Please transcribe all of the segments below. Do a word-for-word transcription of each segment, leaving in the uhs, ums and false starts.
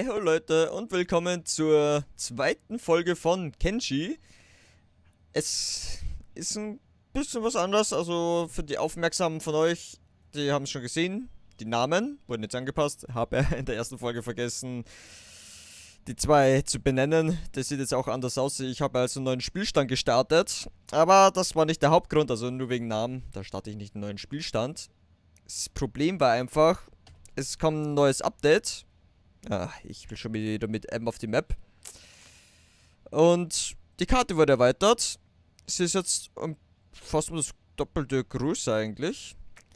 Hey ho Leute und willkommen zur zweiten Folge von Kenshi. Es ist ein bisschen was anderes, also für die Aufmerksamen von euch, die haben es schon gesehen. Die Namen wurden jetzt angepasst, habe in der ersten Folge vergessen, die zwei zu benennen. Das sieht jetzt auch anders aus. Ich habe also einen neuen Spielstand gestartet, aber das war nicht der Hauptgrund, also nur wegen Namen. Da starte ich nicht einen neuen Spielstand. Das Problem war einfach, es kommt ein neues Update. Ah, ich will schon wieder mit M auf die Map. Und die Karte wurde erweitert. Sie ist jetzt um, fast um das doppelte Größe eigentlich.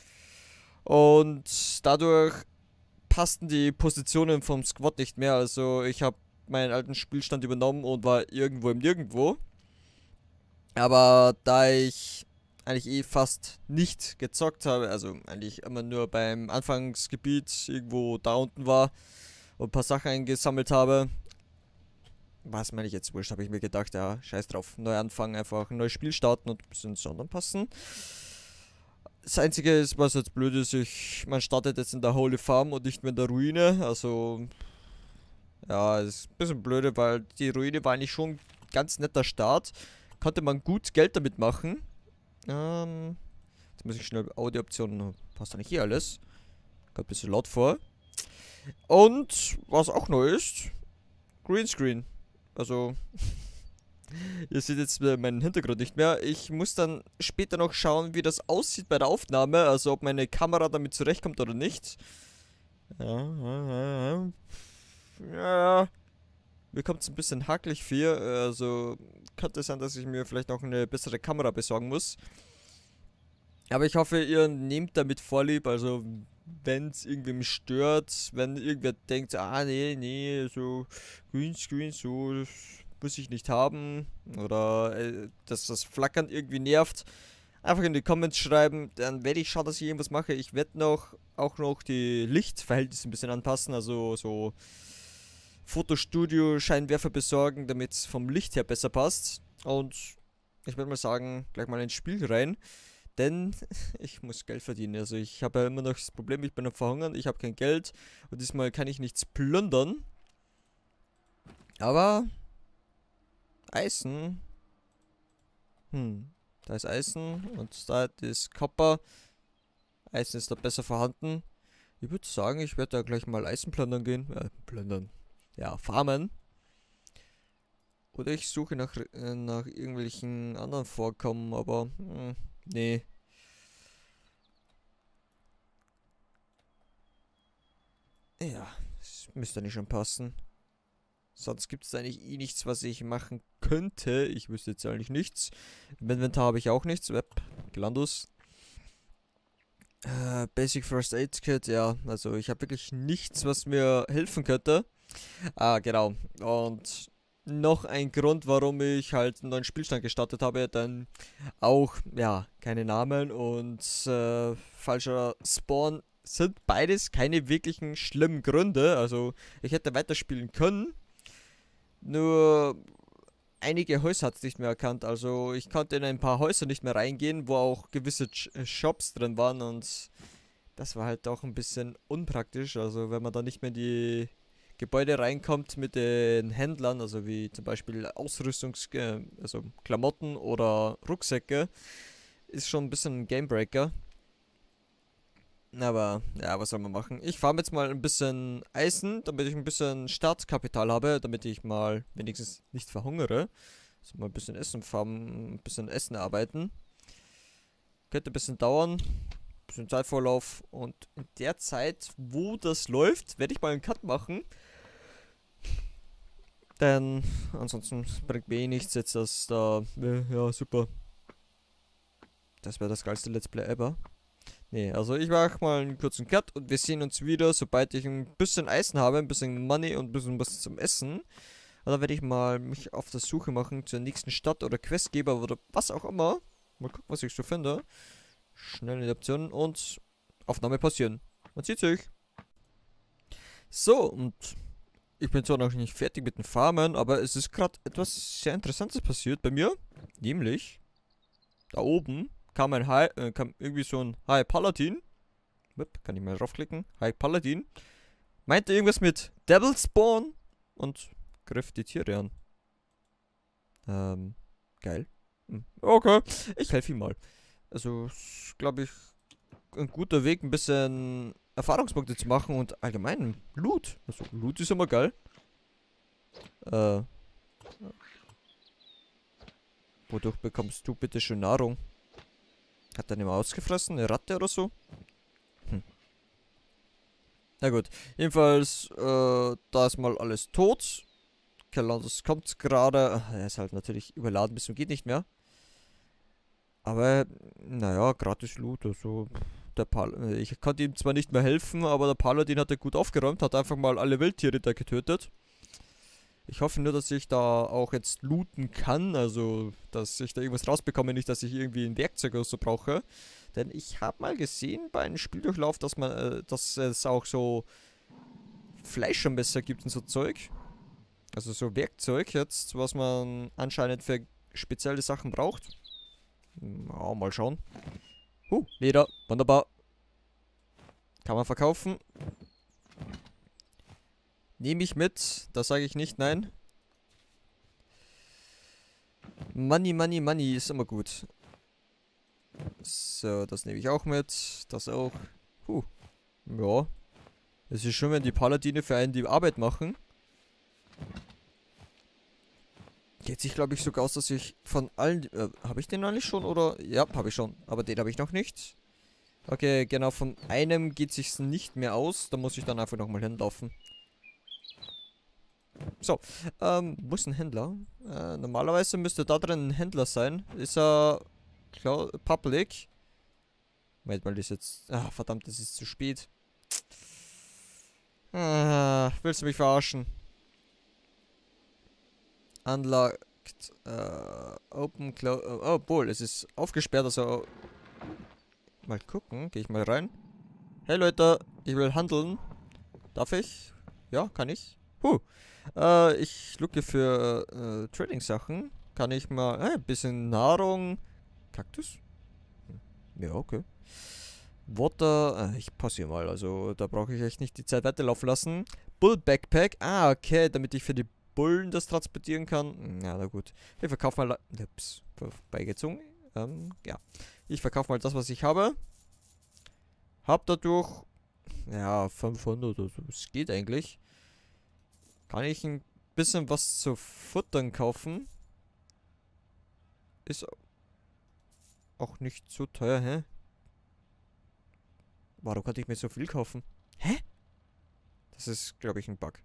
Und dadurch passten die Positionen vom Squad nicht mehr. Also ich habe meinen alten Spielstand übernommen und war irgendwo im Nirgendwo. Aber da ich eigentlich eh fast nicht gezockt habe, also eigentlich immer nur beim Anfangsgebiet irgendwo da unten war und ein paar Sachen eingesammelt habe. Was meine ich jetzt wurscht, habe ich mir gedacht, ja, scheiß drauf. Neu anfangen, einfach ein neues Spiel starten und ein bisschen Sondern passen. Das Einzige ist, was jetzt blöd ist, ich, man startet jetzt in der Holy Farm und nicht mehr in der Ruine. Also, ja, ist ein bisschen blöde, weil die Ruine war eigentlich schon ein ganz netter Start. Konnte man gut Geld damit machen. Ähm, jetzt muss ich schnell Audiooptionen, passt eigentlich hier alles. Kommt ein bisschen laut vor. Und was auch neu ist, Greenscreen. Also, ihr seht jetzt meinen Hintergrund nicht mehr. Ich muss dann später noch schauen, wie das aussieht bei der Aufnahme. Also, ob meine Kamera damit zurechtkommt oder nicht. Ja, ja, ja. Ja. Mir kommt es ein bisschen hakelig vor. Also, könnte sein, dass ich mir vielleicht noch eine bessere Kamera besorgen muss. Aber ich hoffe, ihr nehmt damit Vorlieb. Also, wenn es irgendwem stört, wenn irgendwer denkt, ah nee, nee, so Greenscreen, so das muss ich nicht haben, oder äh, dass das Flackern irgendwie nervt, einfach in die Comments schreiben, dann werde ich schauen, dass ich irgendwas mache. Ich werde noch auch noch die Lichtverhältnisse ein bisschen anpassen, also so Fotostudio Scheinwerfer besorgen, damit es vom Licht her besser passt. Und ich würde mal sagen, gleich mal ins Spiel rein. Denn ich muss Geld verdienen. Also ich habe ja immer noch das Problem, ich bin am Verhungern, ich habe kein Geld. Und diesmal kann ich nichts plündern. Aber Eisen. Hm. Da ist Eisen und da ist Copper. Eisen ist da besser vorhanden. Ich würde sagen, ich werde da gleich mal Eisen plündern gehen. Äh, plündern. Ja, farmen. Oder ich suche nach, äh, nach irgendwelchen anderen Vorkommen, aber... Hm. Nee. Ja, das müsste nicht schon passen. Sonst gibt es eigentlich eh nichts, was ich machen könnte. Ich wüsste jetzt eigentlich nichts. Im Inventar habe ich auch nichts. Web, Glandus. Äh, Basic First Aid Kit, ja. Also ich habe wirklich nichts, was mir helfen könnte. Ah, genau. Und... noch ein Grund, warum ich halt einen neuen Spielstand gestartet habe, denn auch, ja, keine Namen und äh, falscher Spawn sind beides keine wirklichen schlimmen Gründe. Also, ich hätte weiterspielen können, nur einige Häuser hat es nicht mehr erkannt. Also, ich konnte in ein paar Häuser nicht mehr reingehen, wo auch gewisse Ch Shops drin waren und das war halt auch ein bisschen unpraktisch. Also, wenn man da nicht mehr in die Gebäude reinkommt mit den Händlern, also wie zum Beispiel Ausrüstungs-, äh, also Klamotten oder Rucksäcke, ist schon ein bisschen ein Gamebreaker. Aber, ja, was soll man machen? Ich farme jetzt mal ein bisschen Eisen, damit ich ein bisschen Startkapital habe, damit ich mal wenigstens nicht verhungere. Also mal ein bisschen Essen farmen, ein bisschen Essen arbeiten. Könnte ein bisschen dauern. Bisschen Zeitvorlauf und in der Zeit, wo das läuft, werde ich mal einen Cut machen. Denn ansonsten bringt mir eh nichts jetzt, dass da, äh, ja super. Das wäre das geilste Let's Play ever. Nee, also ich mache mal einen kurzen Cut und wir sehen uns wieder, sobald ich ein bisschen Eisen habe, ein bisschen Money und ein bisschen was zum Essen. Und dann werde ich mal mich auf der Suche machen zur nächsten Stadt oder Questgeber oder was auch immer. Mal gucken, was ich so finde. Schnell in die Optionen und Aufnahme passieren. Man sieht sich. So, und ich bin zwar noch nicht fertig mit den Farmen, aber es ist gerade etwas sehr Interessantes passiert bei mir. Nämlich, da oben kam ein High, äh, kam irgendwie so ein High Paladin. Kann ich mal draufklicken. High Paladin. Meinte irgendwas mit Devil Spawn und griff die Tiere an. Ähm, geil. Hm. Okay, ich helfe ihm mal. Also, glaube ich, ein guter Weg, ein bisschen Erfahrungspunkte zu machen und allgemein Loot. Also, Loot ist immer geil. Äh, wodurch bekommst du bitte schön Nahrung? Hat er nicht mal ausgefressen? Eine Ratte oder so? Hm. Na gut. Jedenfalls, äh, da ist mal alles tot. Kelandos kommt gerade. Er ist halt natürlich überladen bis zum geht nicht mehr. Aber, naja, gratis Loot, also. Der Pal ich konnte ihm zwar nicht mehr helfen, aber der Paladin hat er gut aufgeräumt, hat einfach mal alle Wildtiere da getötet. Ich hoffe nur, dass ich da auch jetzt looten kann, also dass ich da irgendwas rausbekomme, nicht, dass ich irgendwie ein Werkzeug oder so brauche. Denn ich habe mal gesehen bei einem Spieldurchlauf, dass man, äh, dass es auch so Fleischmesser gibt und so Zeug. Also so Werkzeug jetzt, was man anscheinend für spezielle Sachen braucht. Ja, mal schauen. Huh, Leder, wunderbar. Kann man verkaufen. Nehme ich mit, da sage ich nicht nein. Money, money, money ist immer gut. So, das nehme ich auch mit. Das auch. Huh. Ja. Es ist schön, wenn die Paladine für einen die Arbeit machen. Geht sich, glaube ich, sogar aus, dass ich von allen... Äh, habe ich den eigentlich schon, oder? Ja, habe ich schon. Aber den habe ich noch nicht. Okay, genau, von einem geht sich's nicht mehr aus. Da muss ich dann einfach nochmal hinlaufen. So, ähm, wo ist ein Händler? Äh, normalerweise müsste da drin ein Händler sein. Ist er... Klar, public? Moment mal, das ist jetzt... Ah, verdammt, das ist zu spät. Ah, willst du mich verarschen? Unlocked. Äh, open, close. Oh, obwohl, es ist aufgesperrt, also. Mal gucken, gehe ich mal rein. Hey Leute, ich will handeln. Darf ich? Ja, kann ich. Huh. Äh, ich lucke für äh, Trading-Sachen. Kann ich mal. Äh, ein bisschen Nahrung. Kaktus? Ja, okay. Water. Äh, ich passe hier mal, also da brauche ich echt nicht die Zeit weiterlaufen lassen. Bull Backpack. Ah, okay, damit ich für die Bullen das transportieren kann. Ja, na gut. Ich verkaufe mal... Ups, beigezogen. Ähm, ja. Ich verkaufe mal das, was ich habe. Hab dadurch... Ja, fünfhundert oder so. Es geht eigentlich. Kann ich ein bisschen was zu futtern kaufen? Ist auch nicht so teuer, hä? Warum konnte ich mir so viel kaufen? Hä? Das ist, glaube ich, ein Bug.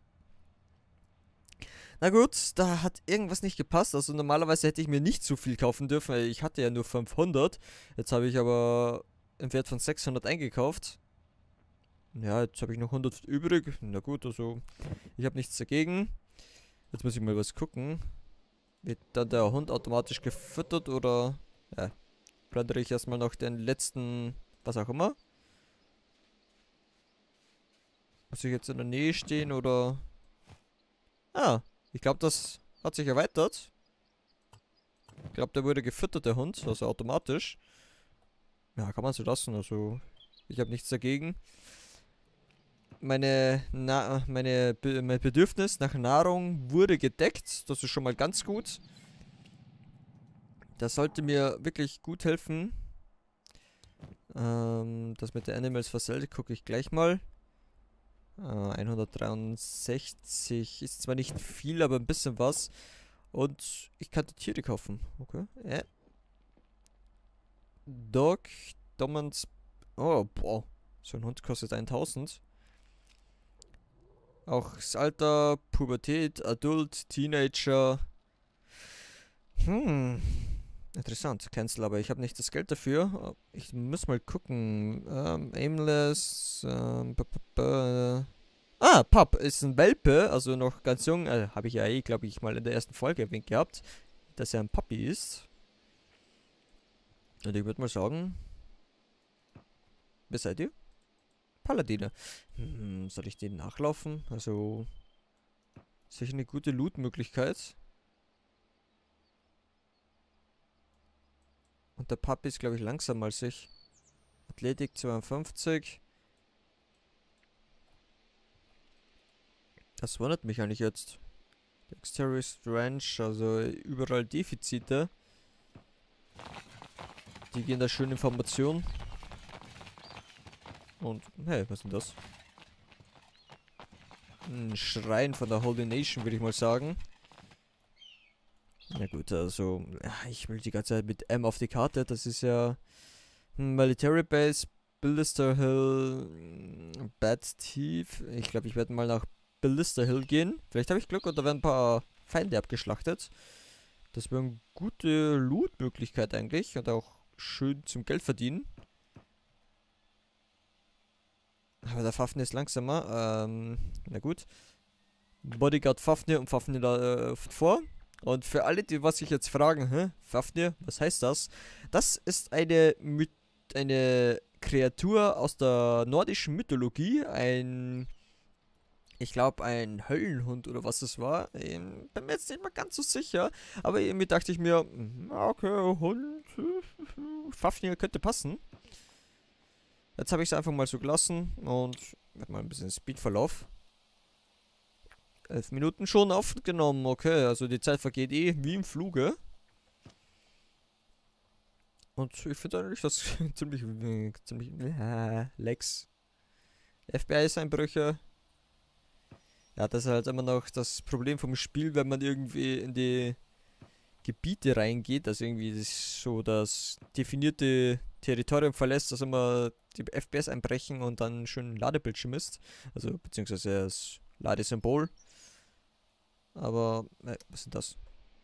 Na gut, da hat irgendwas nicht gepasst. Also normalerweise hätte ich mir nicht so viel kaufen dürfen. Ich hatte ja nur fünfhundert. Jetzt habe ich aber im Wert von sechshundert eingekauft. Ja, jetzt habe ich noch hundert übrig. Na gut, also ich habe nichts dagegen. Jetzt muss ich mal was gucken. Wird dann der Hund automatisch gefüttert oder... Ja, plündere ich erstmal noch den letzten... Was auch immer. Muss ich jetzt in der Nähe stehen oder... Ah, ich glaube, das hat sich erweitert. Ich glaube, der wurde gefüttert, der Hund, also automatisch. Ja, kann man so lassen, also ich habe nichts dagegen. Meine, Na meine Be mein Bedürfnis nach Nahrung wurde gedeckt, das ist schon mal ganz gut. Das sollte mir wirklich gut helfen. Ähm, das mit den Animals for Sale gucke ich gleich mal. Uh, hundertdreiundsechzig ist zwar nicht viel, aber ein bisschen was. Und ich kann die Tiere kaufen. Okay. Äh. Dog, Dominant. Oh, boah. So ein Hund kostet tausend. Auch das Alter, Pubertät, Adult, Teenager. Hm. Interessant. Cancel, aber ich habe nicht das Geld dafür. Ich muss mal gucken. Ähm, aimless. Ähm, Ah, Pup ist ein Welpe, also noch ganz jung. Äh, habe ich ja eh, glaube ich, mal in der ersten Folge erwähnt gehabt, dass er ein Puppy ist. Und ich würde mal sagen, wer seid ihr? Paladine. Hm, soll ich denen nachlaufen? Also, sicher eine gute Loot-Möglichkeit. Und der Puppy ist, glaube ich, langsamer als ich. Athletik zweiundfünfzig. Das wundert mich eigentlich jetzt. Dexterity Strange, also überall Defizite. Die gehen da schön Informationen. Und, hey, was ist denn das? Ein Schrein von der Holy Nation, würde ich mal sagen. Na gut, also, ich will die ganze Zeit mit M auf die Karte. Das ist ja Military Base, Ballista Hill, Bad Thief. Ich glaube, ich werde mal nach Ballista Hill gehen. Vielleicht habe ich Glück und da werden ein paar Feinde abgeschlachtet. Das wäre eine gute Loot-Möglichkeit eigentlich. Und auch schön zum Geld verdienen. Aber der Fafnir ist langsamer. Ähm, na gut. Bodyguard Fafnir und Fafnir da äh, vor. Und für alle, die was sich jetzt fragen, hä, Fafnir, was heißt das? Das ist eine, My eine Kreatur aus der nordischen Mythologie. Ein, ich glaube, ein Höllenhund oder was es war. Ähm, bin mir jetzt nicht mal ganz so sicher. Aber irgendwie dachte ich mir, okay, Hund, Fafnir könnte passen. Jetzt habe ich es einfach mal so gelassen und werde mal ein bisschen Speedverlauf. Elf Minuten schon aufgenommen, okay, also die Zeit vergeht eh wie im Fluge. Und ich finde eigentlich das ziemlich, ziemlich, äh, Lex. F P S-Einbrüche. Ja, das ist halt immer noch das Problem vom Spiel, wenn man irgendwie in die Gebiete reingeht, also irgendwie das so das definierte Territorium verlässt, dass immer die F P S einbrechen und dann schön ein Ladebildschirm ist. Also, beziehungsweise das Ladesymbol. Aber, äh, was ist das?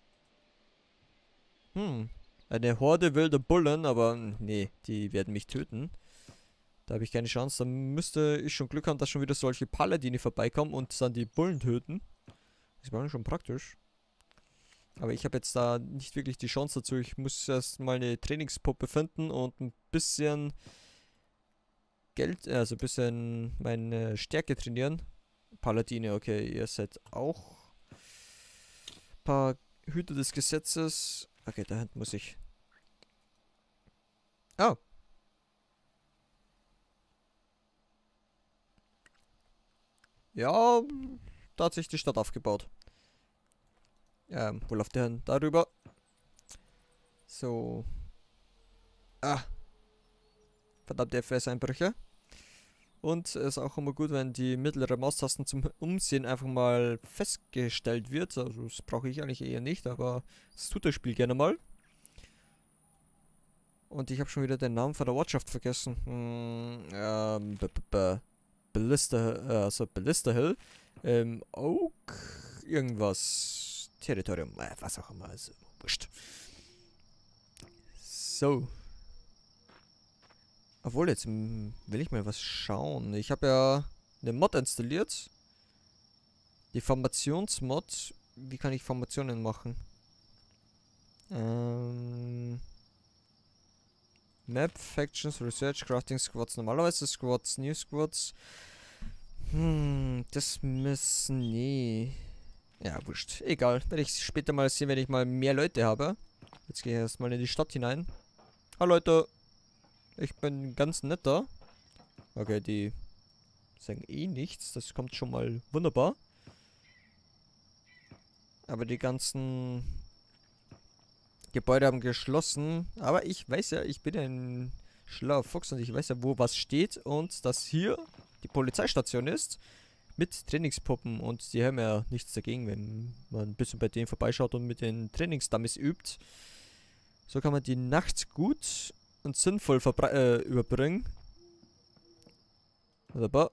Hm, eine Horde wilder Bullen, aber nee, die werden mich töten. Da habe ich keine Chance. Dann müsste ich schon Glück haben, dass schon wieder solche Paladine vorbeikommen und dann die Bullen töten. Das war schon praktisch. Aber ich habe jetzt da nicht wirklich die Chance dazu. Ich muss erst mal eine Trainingspuppe finden und ein bisschen Geld, also ein bisschen meine Stärke trainieren. Paladine, okay, ihr seid auch ein paar Hüter des Gesetzes. Okay, da hinten muss ich. Oh. Ja, da hat sich die Stadt aufgebaut. Ähm, wo läuft der hin? Darüber. So. Ah. Verdammte F P S-Einbrüche. Und es ist auch immer gut, wenn die mittlere Maustasten zum Umsehen einfach mal festgestellt wird. Also das brauche ich eigentlich eher nicht, aber das tut das Spiel gerne mal. Und ich habe schon wieder den Namen von der Ortschaft vergessen. Hm, ähm, b -b -b Ballista, äh, also Ballista Hill. Ähm, Oak, irgendwas. Territorium, äh, was auch immer, also wurscht. So. Obwohl, jetzt will ich mal was schauen. Ich habe ja eine Mod installiert. Die Formationsmod. Wie kann ich Formationen machen? Ähm... Map, Factions, Research, Crafting Squads. Normalerweise Squads, New Squads. Hm, das müssen... Nee. Ja, wurscht. Egal. Werde ich später mal sehen, wenn ich mal mehr Leute habe. Jetzt gehe ich erstmal in die Stadt hinein. Hallo Leute. Ich bin ganz netter. Okay, die sagen eh nichts. Das kommt schon mal wunderbar. Aber die ganzen Gebäude haben geschlossen. Aber ich weiß ja, ich bin ein schlauer Fuchs und ich weiß ja, wo was steht. Und dass hier die Polizeistation ist. Mit Trainingspuppen. Und die haben ja nichts dagegen, wenn man ein bisschen bei denen vorbeischaut und mit den Trainingsdummies übt. So kann man die Nacht gut und sinnvoll äh, überbringen. Wunderbar.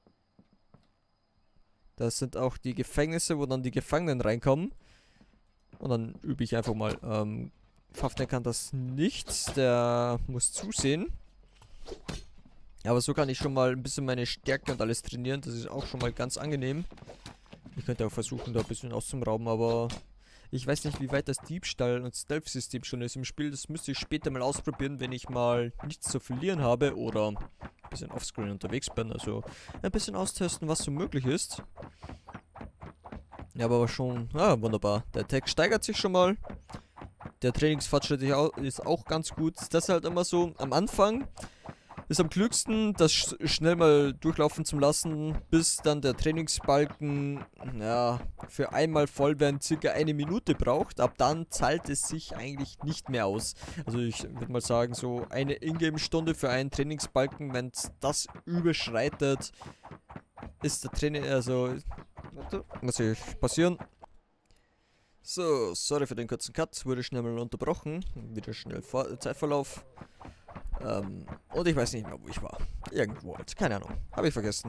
Das sind auch die Gefängnisse, wo dann die Gefangenen reinkommen. Und dann übe ich einfach mal. Ähm, Fafnir kann das nicht. Der muss zusehen. Aber so kann ich schon mal ein bisschen meine Stärke und alles trainieren. Das ist auch schon mal ganz angenehm. Ich könnte auch versuchen, da ein bisschen auszurauben, aber ich weiß nicht, wie weit das Diebstahl- und Stealth-System schon ist im Spiel. Das müsste ich später mal ausprobieren, wenn ich mal nichts zu verlieren habe oder ein bisschen offscreen unterwegs bin. Also ein bisschen austesten, was so möglich ist. Ja, aber schon, ah, wunderbar. Der Attack steigert sich schon mal. Der Trainingsfortschritt ist auch ganz gut. Das ist halt immer so, am Anfang Ist am klügsten, das sch schnell mal durchlaufen zu lassen, bis dann der Trainingsbalken, ja, für einmal voll werden circa eine Minute braucht. Ab dann zahlt es sich eigentlich nicht mehr aus. Also ich würde mal sagen, so eine Ingame-Stunde für einen Trainingsbalken, wenn es das überschreitet, ist der Training, also, warte, muss ich passieren. So, sorry für den kurzen Cut, wurde schnell mal unterbrochen, wieder schnell Vor Zeitverlauf. Ähm, und ich weiß nicht mehr, wo ich war. Irgendwo halt, keine Ahnung, habe ich vergessen.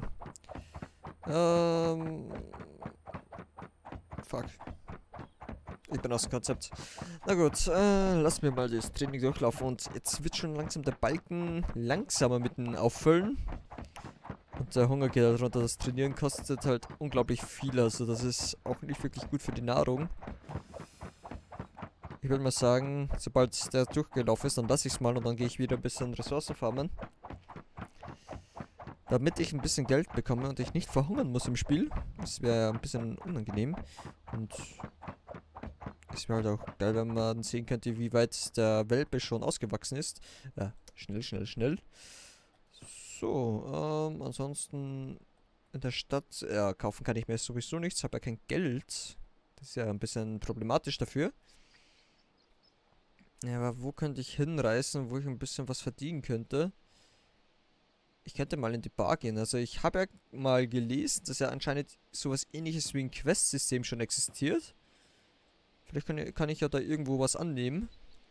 Ähm, fuck. Ich bin aus dem Konzept. Na gut, äh, lass mir mal das Training durchlaufen und jetzt wird schon langsam der Balken langsamer mit dem Auffüllen. Und der Hunger geht halt runter. Das Trainieren kostet halt unglaublich viel. Also das ist auch nicht wirklich gut für die Nahrung. Ich würde mal sagen, sobald der durchgelaufen ist, dann lasse ich es mal und dann gehe ich wieder ein bisschen Ressourcen farmen. Damit ich ein bisschen Geld bekomme und ich nicht verhungern muss im Spiel. Das wäre ein bisschen unangenehm. Und es wäre halt auch geil, wenn man sehen könnte, wie weit der Welpe schon ausgewachsen ist. Ja, schnell, schnell, schnell. So, ähm, ansonsten in der Stadt, ja, kaufen kann ich mir sowieso nichts, habe ja kein Geld. Das ist ja ein bisschen problematisch dafür. Ja, aber wo könnte ich hinreisen, wo ich ein bisschen was verdienen könnte? Ich könnte mal in die Bar gehen. Also ich habe ja mal gelesen, dass ja anscheinend sowas ähnliches wie ein Quest-System schon existiert. Vielleicht kann, kann ich ja da irgendwo was annehmen.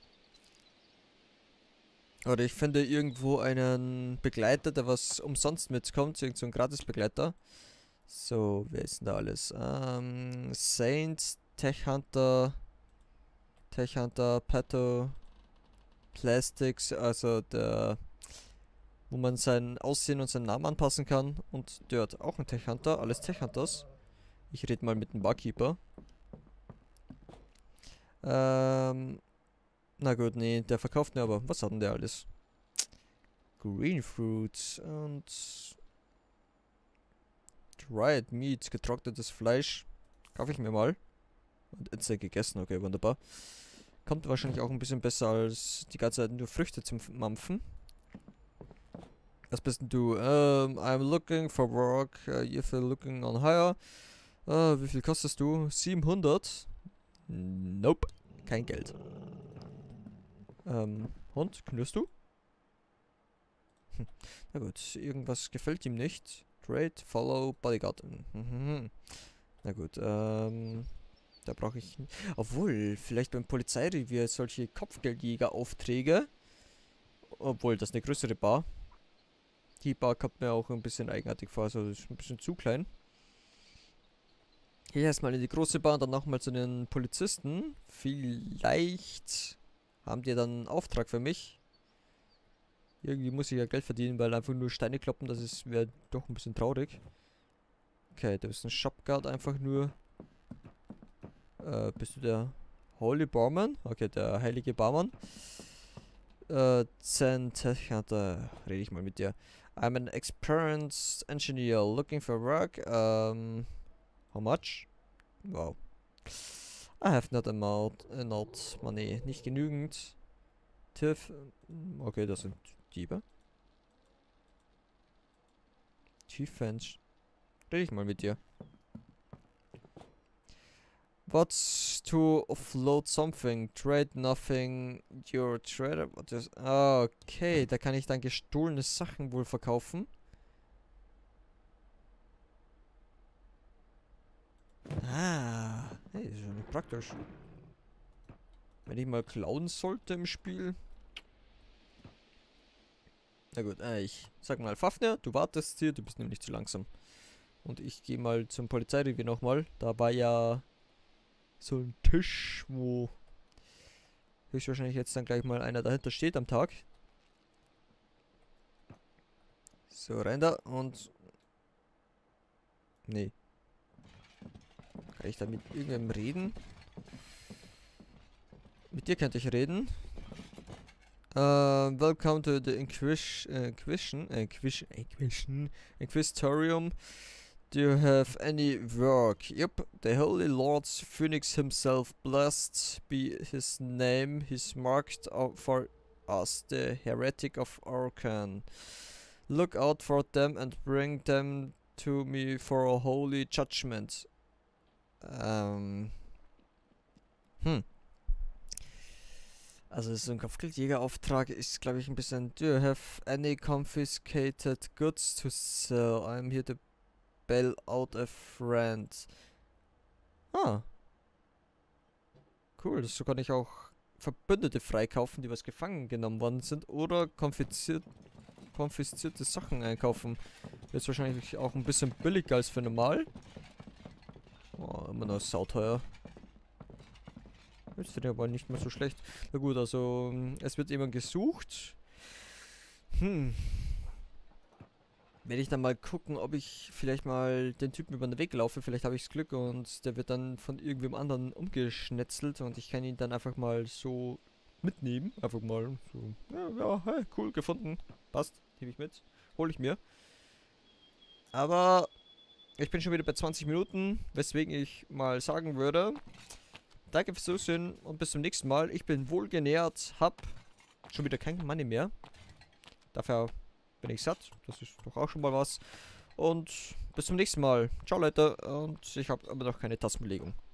Oder ich finde irgendwo einen Begleiter, der was umsonst mitkommt. Irgend so ein Gratis-Begleiter. So, wer ist denn da alles? Ähm, Saint, Tech Hunter, Tech Hunter, Pato, Plastics, also der, wo man sein Aussehen und seinen Namen anpassen kann. Und der hat auch einen Tech Hunter, alles Tech Hunters. Ich rede mal mit dem Barkeeper. Ähm, na gut, nee, der verkauft mir aber. Was hat denn der alles? Green Fruits und Dried Meat, getrocknetes Fleisch. Kaufe ich mir mal. Und instant gegessen, okay, wunderbar. Kommt wahrscheinlich auch ein bisschen besser als die ganze Zeit nur Früchte zum Mampfen. Was bist denn du? Um, I'm looking for work. Uh, if you're looking on hire. Uh, wie viel kostest du? siebenhundert? Nope. Kein Geld. Ähm, Hund, knurrst du? Hm. Na gut, irgendwas gefällt ihm nicht. Trade, Follow, Bodyguard. Mhm. Na gut, ähm, da brauche ich... Obwohl, vielleicht beim Polizeirevier solche Kopfgeldjäger-Aufträge. Obwohl, das ist eine größere Bar. Die Bar kommt mir auch ein bisschen eigenartig vor, also das ist ein bisschen zu klein. Hier erstmal in die große Bar und dann nochmal zu den Polizisten. Vielleicht haben die dann einen Auftrag für mich. Irgendwie muss ich ja Geld verdienen, weil einfach nur Steine kloppen, das wäre doch ein bisschen traurig. Okay, du bist ein Shopguard einfach nur. Äh, bist du der Holy Barman? Okay, der heilige Barman. Äh, Zentech, da rede ich mal mit dir. I'm an experienced engineer looking for work. Um, how much? Wow. I have not amount, uh, not money. Nicht genügend. Tiff. Okay, das sind Diebe. Defense. Rede ich mal mit dir. What's to offload something? Trade nothing. Your trader. What is. Ah, okay, da kann ich dann gestohlene Sachen wohl verkaufen. Ah, hey, das ist ja nicht praktisch. Wenn ich mal klauen sollte im Spiel. Na gut, äh, ich sag mal, Fafnir, du wartest hier, du bist nämlich zu langsam. Und ich gehe mal zum Polizeirevier nochmal. Da war ja so ein Tisch, wo höchstwahrscheinlich jetzt dann gleich mal einer dahinter steht am Tag. So, rein da und... Nee. Kann ich da mit irgendwem reden? Mit dir könnte ich reden. Uh, welcome to the Inquis Inquisition, Inquisition, Inquisition, Inquisitorium. Do you have any work? Yep, the Holy Lord's Phoenix himself, blessed be his name. He's marked out for us, the heretic of Orkan. Look out for them and bring them to me for a holy judgment. Ähm. Hm. Also so ein Kopfgeldjäger-Auftrag ist, glaube ich, ein bisschen... Do you have any confiscated goods to sell? I'm here to bail out a friend. Ah. Cool, so kann ich auch Verbündete freikaufen, die was gefangen genommen worden sind. Oder konfisziert, konfiszierte Sachen einkaufen. Jetzt wahrscheinlich auch ein bisschen billiger als für normal. Oh, immer noch sauteuer. Jetzt finde ich aber nicht mehr so schlecht. Na gut, also es wird jemand gesucht. Hm. Werde ich dann mal gucken, ob ich vielleicht mal den Typen über den Weg laufe. Vielleicht habe ich das Glück und der wird dann von irgendwem anderen umgeschnetzelt und ich kann ihn dann einfach mal so mitnehmen. Einfach mal so. Ja, ja, hey, cool, gefunden. Passt, nehme ich mit. Hole ich mir. Aber ich bin schon wieder bei zwanzig Minuten, weswegen ich mal sagen würde... Danke fürs Zusehen und bis zum nächsten Mal. Ich bin wohlgenährt, hab schon wieder kein Money mehr. Dafür bin ich satt. Das ist doch auch schon mal was. Und bis zum nächsten Mal. Ciao Leute. Und ich habe aber noch keine Tastenbelegung.